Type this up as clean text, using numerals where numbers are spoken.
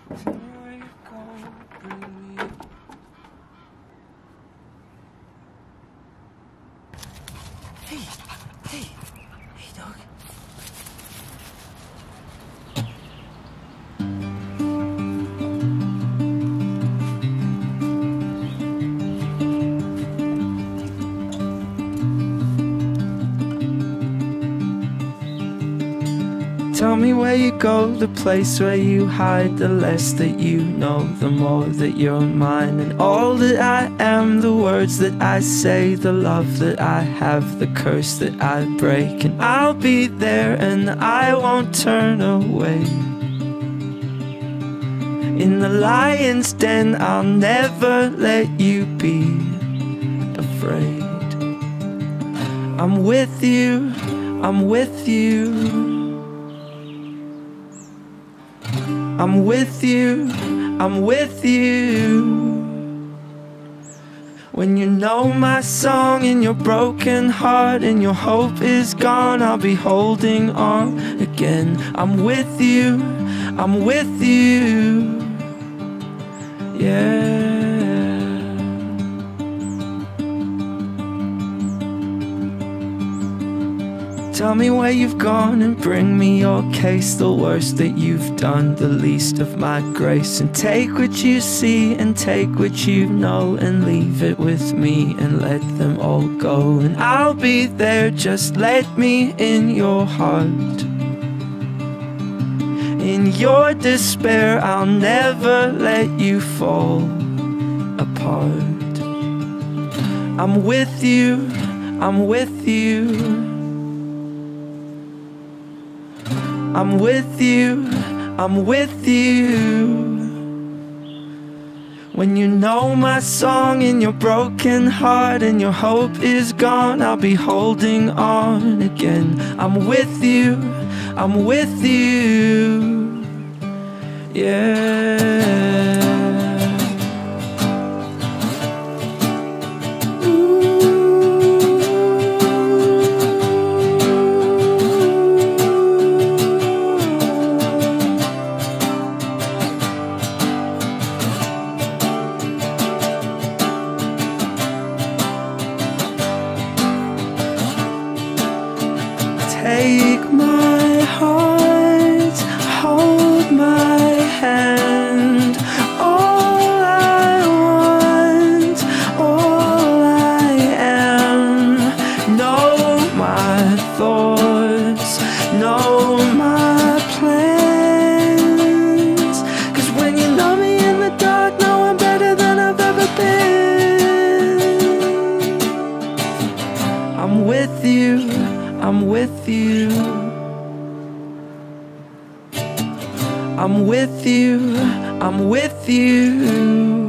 Hey, hey, hey, dog. Tell me where you go, the place where you hide. The less that you know, the more that you're mine. And all that I am, the words that I say, the love that I have, the curse that I break. And I'll be there and I won't turn away. In the lion's den, I'll never let you be afraid. I'm with you, I'm with you. I'm with you, I'm with you. When you know my song and your broken heart and your hope is gone, I'll be holding on again. I'm with you, I'm with you. Yeah. Tell me where you've gone and bring me your case. The worst that you've done, the least of my grace. And take what you see and take what you know and leave it with me and let them all go. And I'll be there, just let me in your heart. In your despair, I'll never let you fall apart. I'm with you, I'm with you. I'm with you, I'm with you. When you know my song and your broken heart and your hope is gone, I'll be holding on again. I'm with you, I'm with you. Yeah. Take my heart, hold my hand. All I want, all I am. Know my thoughts, know my plans. 'Cause when you know me in the dark, know I'm better than I've ever been. I'm with you, I'm with you. I'm with you, I'm with you.